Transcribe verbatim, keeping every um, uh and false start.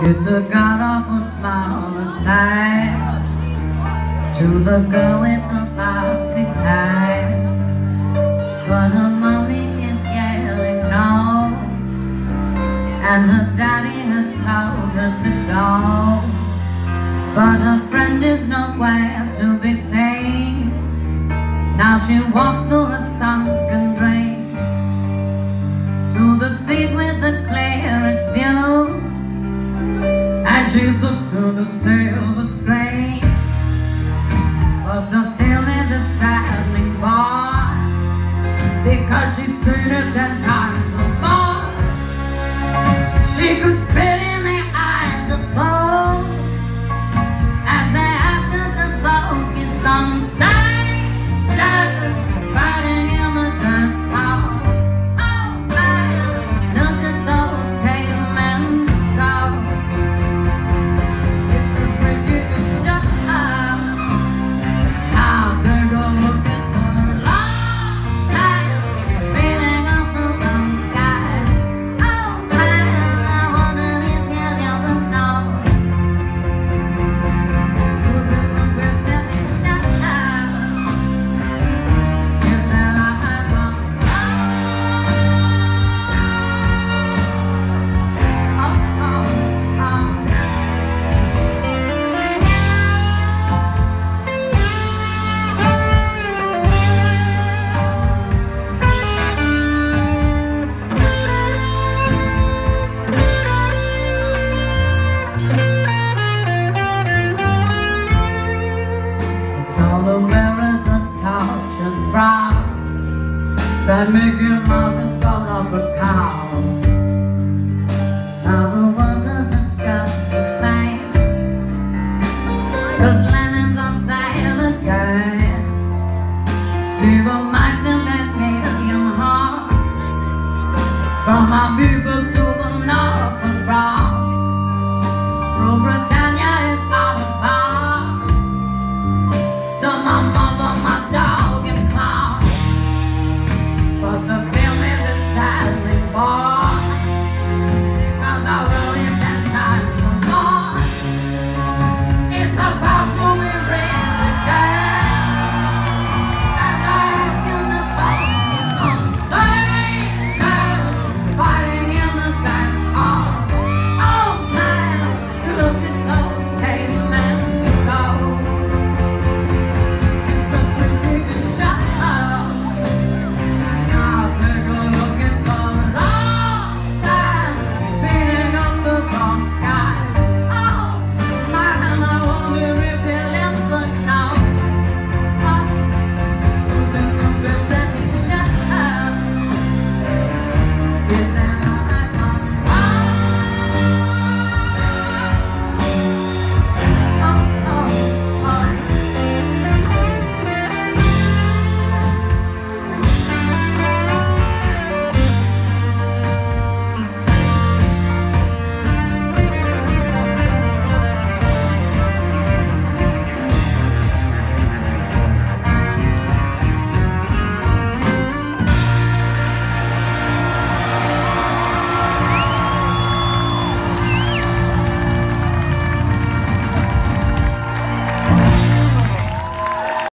It's a god-awful small affair to the girl with the boxy hair, but her mommy is yelling no, and her daddy has told her to go. But her friend is nowhere to be seen. Now she walks through a sunken drain to the seat with the clearest view, and she's hooked to the silver screen. But the film is a saddening bore, because she's seen it ten times or more. She could spit in the eyes of both as they after the focus on sight shadows fighting in the dance hall. Oh man, look at those cavemen go. It's the freaking show. Now take a look at the long light beating up the blue sky. Oh man, I wonder if you'll ever know who's in the business show. Is that I won't go. Oh, oh, oh. It's all America's tortured brow that Mickey Mouse has gone up a cow. Now the workers are struck with fame, 'cause Lennon's on sale again. See the mice in that million hearts, from our people to